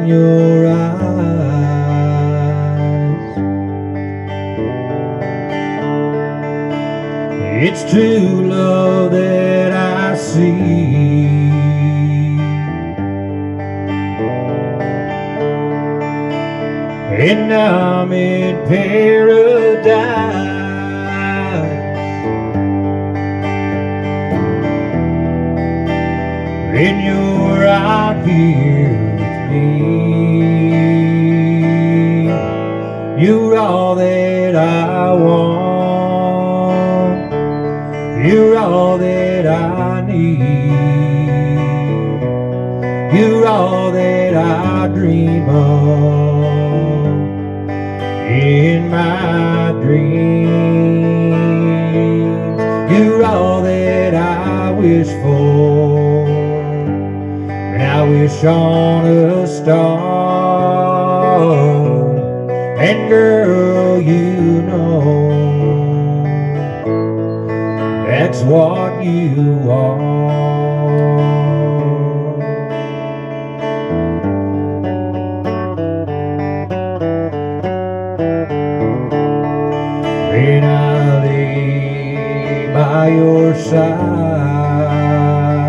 in your eyes. It's true love that I see. And I'm in paradise. And you're out here with me. You're all that I want. You're all that I need. You're all that I dream of in my dreams. You're all that I wish for. I wish on a star, and girl, you know that's what you are. When I lay by your side,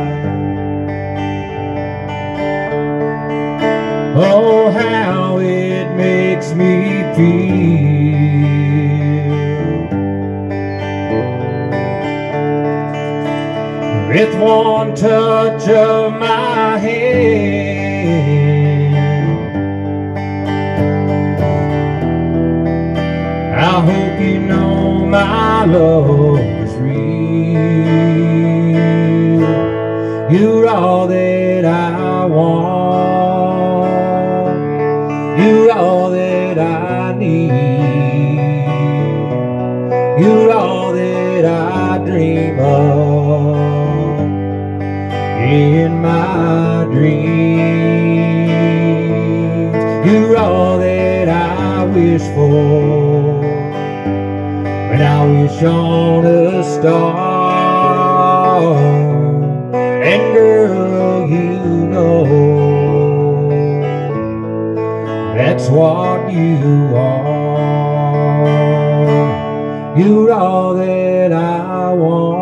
oh, how it makes me feel. With one touch of my hand, I hope you know my love is real. You're all that I want. You're all that I need. You're all that I dream of in my dreams. You're all that I wish for when I wish on a star. And girl, you know that's what you are. You're all that I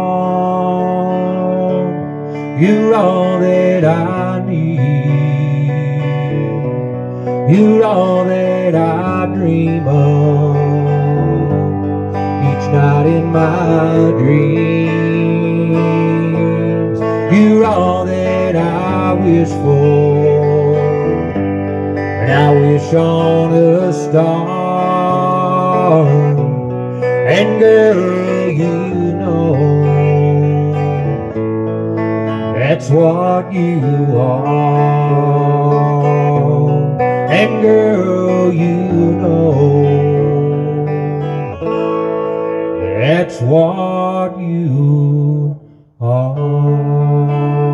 want. You're all that I need. You're all that I dream of each night in my dreams. You're all that I wish for, and I wish on a star. And girl, you know that's what you are. And girl, you know that's what you are.